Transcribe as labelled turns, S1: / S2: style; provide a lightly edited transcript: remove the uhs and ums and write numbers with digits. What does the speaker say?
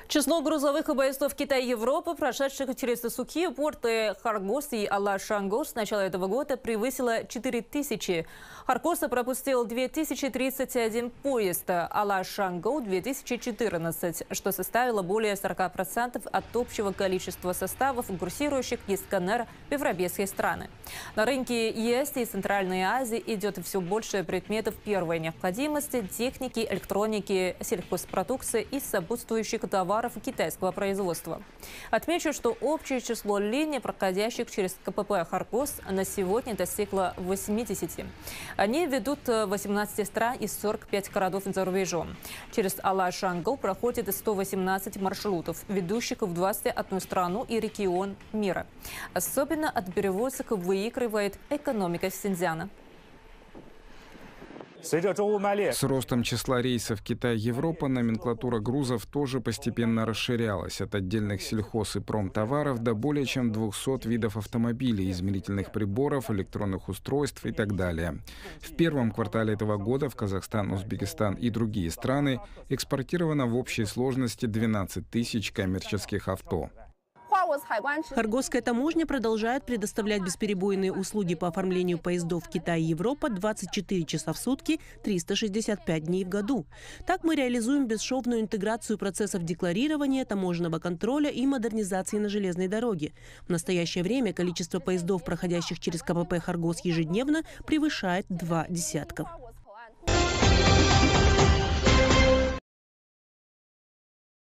S1: Число грузовых поездов Китая и Европы, прошедших через сухие порты Харгос и Ала-Шангос с начала этого года, превысило 4000. Харгос пропустил 2031 поезд, Ала-Шангоу – 2014, что составило более 40% от общего количества составов, курсирующих из КНР в европейские страны. На рынке ЕС и Центральной Азии идет все больше предметов первой необходимости, техники, электроники, сельхозпродукции и сопутствующих товаров китайского производства. Отмечу, что общее число линий, проходящих через КПП Харгос, на сегодня достигло 80. Они ведут 18 стран и 45 городов за рубежом. Через Ала-Шангоу проходит 118 маршрутов, ведущих в 21 страну и регион мира. Особенно от перевозок выигрывает экономика Синьцзяна.
S2: С ростом числа рейсов Китай-Европа номенклатура грузов тоже постепенно расширялась от отдельных сельхоз- и промтоваров до более чем 200 видов автомобилей, измерительных приборов, электронных устройств и так далее. В первом квартале этого года в Казахстан, Узбекистан и другие страны экспортировано в общей сложности 12 тысяч коммерческих авто.
S3: Харгосская таможня продолжает предоставлять бесперебойные услуги по оформлению поездов Китай и Европа 24 часа в сутки, 365 дней в году. Так мы реализуем бесшовную интеграцию процессов декларирования, таможенного контроля и модернизации на железной дороге. В настоящее время количество поездов, проходящих через КПП Харгос ежедневно, превышает 2 десятка.